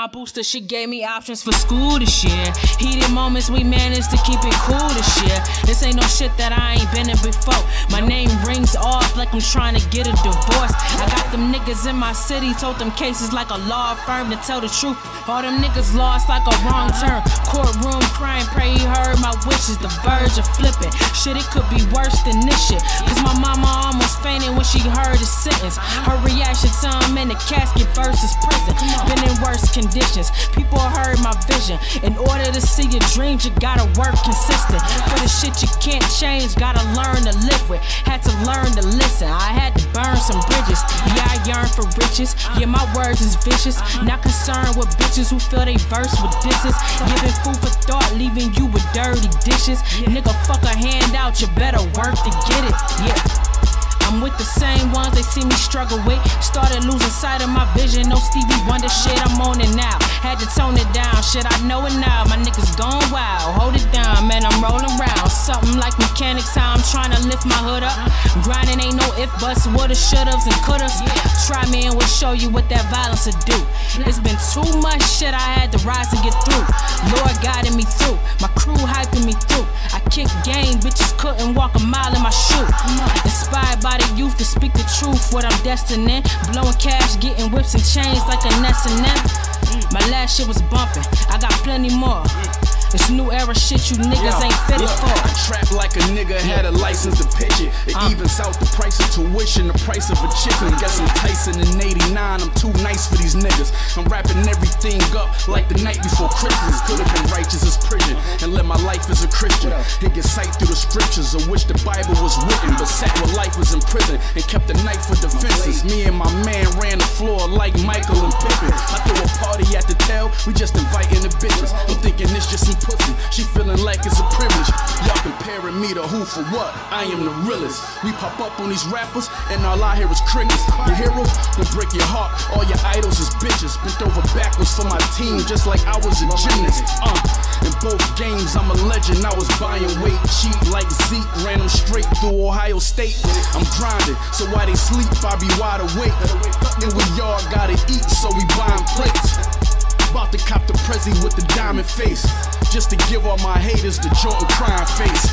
my booster, she gave me options for school this year. Heated moments, we managed to keep it cool this year. This ain't no shit that I ain't been in before. My name rings off like I'm trying to get a divorce. I got them niggas in my city, told them cases like a law firm to tell the truth. All them niggas lost like a wrong turn. Courtroom crying, pray he heard my wishes. The verge of flipping. Shit, it could be worse than this shit. Cause my mama almost fainted when she heard the sentence. Her reaction to him in the casket versus prison. Been in worse conditions. People heard my vision. In order to see your dreams, you gotta work consistent. For the shit you can't change, gotta learn to live with. Had to learn to listen. I had to burn some bridges. Yeah, I yearn for riches. Yeah, my words is vicious. Not concerned with bitches who feel they verse with disses. Giving food for thought, leaving you with dirty dishes. Nigga, fuck a handout, you better work to get it. Yeah. I'm with the same ones they see me struggle with. Started losing sight of my vision. No Stevie Wonder shit, I'm on it now. Had to tone it down, shit, I know it now. My niggas gone wild, hold it down, man, I'm rolling round. Something like mechanics, how I'm trying to lift my hood up. Grinding ain't no if, buts, woulda, shouldas, and couldas. Try me and we'll show you what that violence will do. It's been too much shit I had to rise and get through. Lord guided me through, my crew hyping me through. I kicked game, bitches couldn't walk a mile in my shoe. Inspired by the youth to speak the truth, what I'm destined in. Blowing cash, getting whips and chains like a S&M. My last shit was bumping, I got plenty more. It's new era shit you niggas ain't fitted for. I trap like a nigga had a license to pitch it. It evens out the price of tuition, the price of a chicken. Guess I'm Tyson in '89, I'm too nice for these niggas. I'm wrapping everything up like the night before Christmas. Could've been righteous as prison and live my life as a Christian. And get sight through the scriptures of which the Bible was written. But sat where life was in prison and kept the knife for defenses. Me and my man ran the floor like Michael and Pippen. I threw a party at the tail, we just inviting the bitches. I'm thinking it's just some pussy, she feeling like it's a privilege. Y'all comparing me to who for what? I am the realest. We pop up on these rappers and all I hear is crickets. Your hero will break your heart, all your idols is bitches. Bent over backwards for my team just like I was a gymnast. In both games I'm a legend, I was buying weight cheap like Zeke. Ran them straight through Ohio State. I'm grinding, so while they sleep I be wide awake. And we all gotta eat, so we buying plates. About to cop the Prezi with the diamond face, just to give all my haters the Jordan crying face.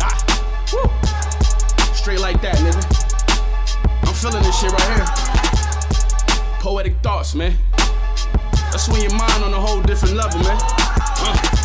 Woo. Straight like that, nigga. I'm feeling this shit right here. Poetic thoughts, man. That's when your mind on a whole different level, man.